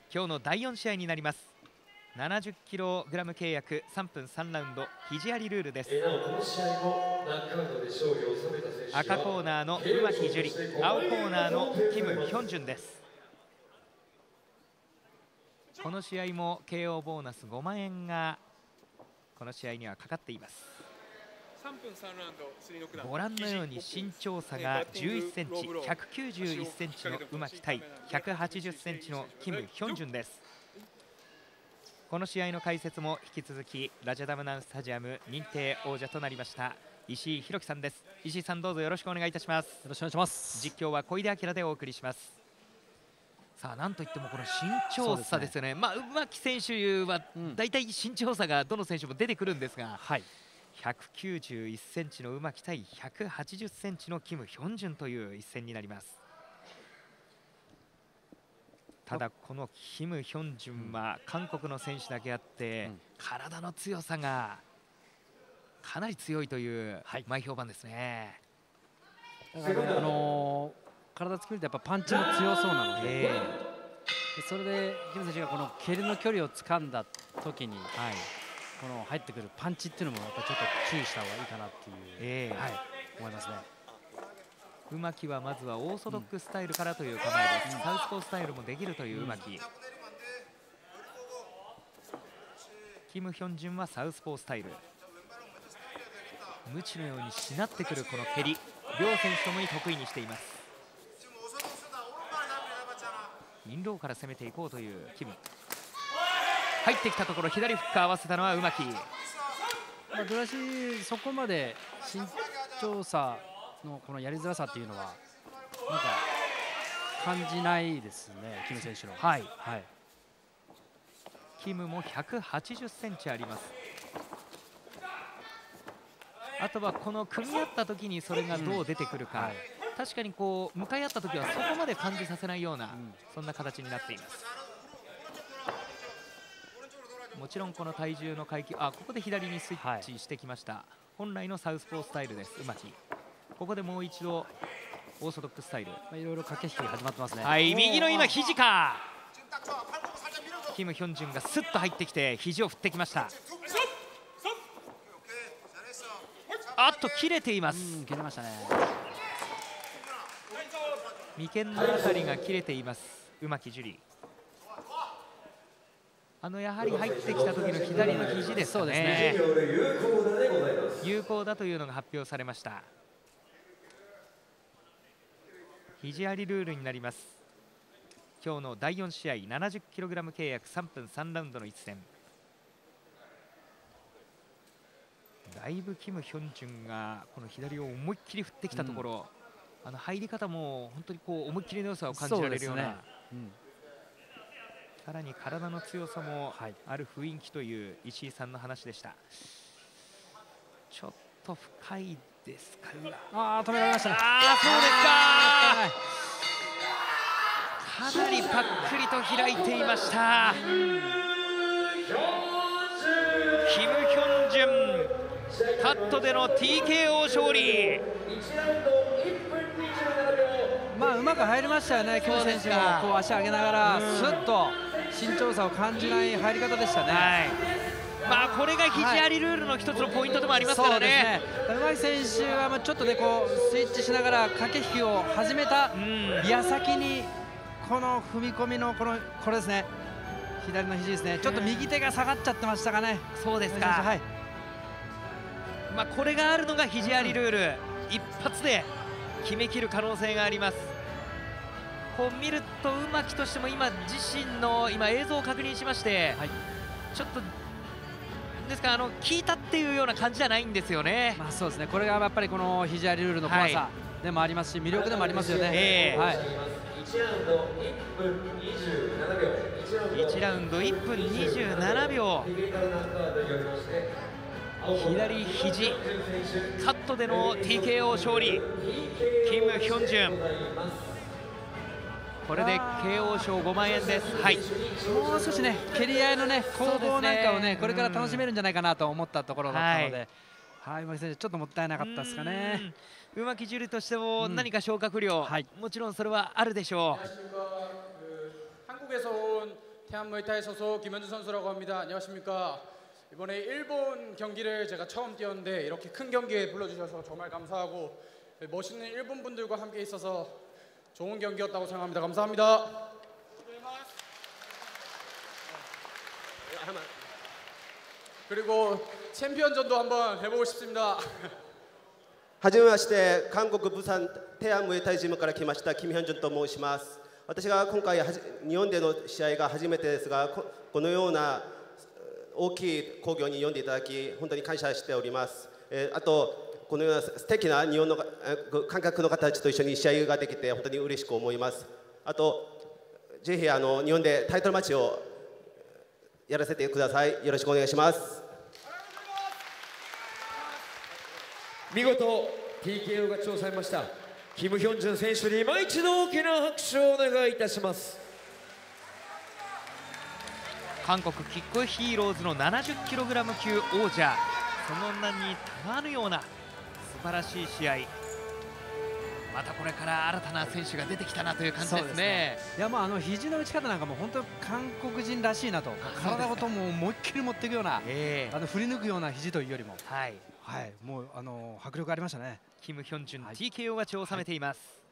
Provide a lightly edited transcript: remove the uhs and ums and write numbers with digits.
今日の第4試合になります。70kg 契約3分3ラウンド肘ありルールです。赤コーナーの宇巻樹里、青コーナーのキム・ヒョンジュンです。この試合も KO ボーナス5万円がこの試合にはかかっています。ご覧のように身長差が11センチ、191センチの宇巻対180センチのキム・ヒョンジュンです。この試合の解説も引き続きラジャダムナンスタジアム認定王者となりました石井宏樹さんです。石井さん、どうぞよろしくお願いいたします。よろしくお願いします。 実況は小出明でお送りします。さあ、なんといってもこの身長差ですよね。宇巻選手はだいたい身長差がどの選手も出てくるんですが、191センチの宇巻対180センチのキム・ヒョンジュンという一戦になります。ただこのキム・ヒョンジュンは韓国の選手だけあって体の強さがかなり強いという前評判ですね。 体つきるとやっぱパンチも強そうなので、それでキム選手がこの蹴りの距離を掴んだ時に、この入ってくるパンチっていうのもやっぱちょっと注意した方がいいかなっていう、思いますね。 宇巻はまずはオーソドックススタイルからという構えです。サウスポースタイルもできるという宇巻。キム・ヒョンジュンはサウスポースタイル。無知のようにしなってくるこの蹴り、両選手ともに得意にしています。インローから攻めていこうというキム。入ってきたところ左フック合わせたのは宇巻。 ドラシそこまで身長差のこのやりづらさっていうのはなんか感じないですね、キム選手の。 キムも180センチあります。あとはこの組み合った時にそれがどう出てくるか、確かにこう向かい合った時はそこまで感じさせないような、そんな形になっています。もちろんこの体重の階級、ここで左にスイッチしてきました。本来のサウスポースタイルです、宇巻。ここでもう一度オーソドックススタイル、 いろいろ駆け引き始まってますね。 右の今肘か。キム・ヒョンジュンがスッと入ってきて肘を振ってきました。切れています。 切れましたね。 眉間のあたりが切れています、宇巻樹里。やはり入ってきた時の左の肘ですかね。有効だというのが発表されました。肘ありルールになります。今日の第4試合 70kg 契約3分3ラウンドの一戦。だいぶキム・ヒョンジュンがこの左を思いっきり振ってきたところ、入り方も本当にこう思いっきりの良さを感じられるような、さらに体の強さもある雰囲気という石井さんの話でした。ちょっと深いですか。 止められましたね。 そうですか。かなりパックリと開いていました。キム・ヒョンジュンカットでの TKO 勝利。 うまく入りましたよね。キム選手もこう足上げながらスッと身長差を感じない入り方でしたね。 これが肘ありルールの一つのポイントでもありますからね。 宇巻選手はちょっとねこうスイッチしながら駆け引きを始めた矢先にこの踏み込みのこれですね、左の肘ですね、ちょっと右手が下がっちゃってましたかね。 そうですか。これがあるのが肘ありルール、一発で決めきる可能性があります。こう見ると宇巻としても今自身の映像を確認しまして、ちょっとですから効いたっていうような感じじゃないんですよね。 そうですね。これがやっぱりこの肘ありルールの怖さでもありますし、魅力でもありますよね。 1ラウンド1分27秒。左肘カットでの TKO 勝利、キム・ヒョンジュン。これで KO 賞5万円です。 もう少しね蹴り合いのね攻防なんかをねこれから楽しめるんじゃないかなと思ったところだったので、宇巻選手ちょっともったいなかったですかね。 宇巻樹里としても何か昇格量、もちろんそれはあるでしょう。 태안무에타이 소속 김현준 선수라고 합니다. 안녕하십니까. 이번에 일본 경기를 제가 처음 뛰었는데 이렇게 큰 경기에 불러주셔서 정말 감사하고 멋있는 일본 분들과 함께 있어서 좋은 경기였다고 생각합니다. 감사합니다. 그리고 챔피언전도 한번 해보고 싶습니다. はじめまして、韓国釜山テアムエタイジムから来ましたキム・ヒョンジュンと申します。私が今回日本での試合が初めてですが、このような大きい興行に呼んでいただき本当に感謝しております。あとこのような素敵な日本の観客の方たちと一緒に試合ができて本当に嬉しく思います。あとぜひ日本でタイトルマッチをやらせてください。よろしくお願いします。 見事 TKO 勝ちをされましたキム・ヒョンジュン選手に今一度大きな拍手をお願いいたします。 韓国キックヒーローズの 70kg 級王者、その名にたまるような素晴らしい試合、またこれから新たな選手が出てきたなという感じですね。 いや、もう肘の打ち方なんかも本当に韓国人らしいなと、体ごとも思いっきり持っていくような、振り抜くような肘というよりも、はい、もう迫力ありましたね。 キム・ヒョンジュン、TKO 勝ちを収めています。